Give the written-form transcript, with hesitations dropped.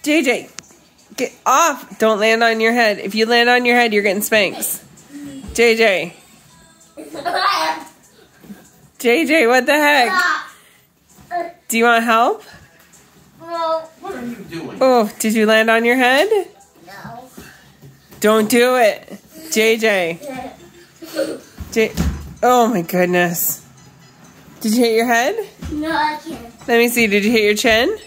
JJ, get off. Don't land on your head. If you land on your head, you're getting spanks. JJ. JJ, what the heck? Do you want help? No. What are you doing? Oh, did you land on your head? No. Don't do it. JJ. Oh my goodness. Did you hit your head? No, I can't. Let me see. Did you hit your chin?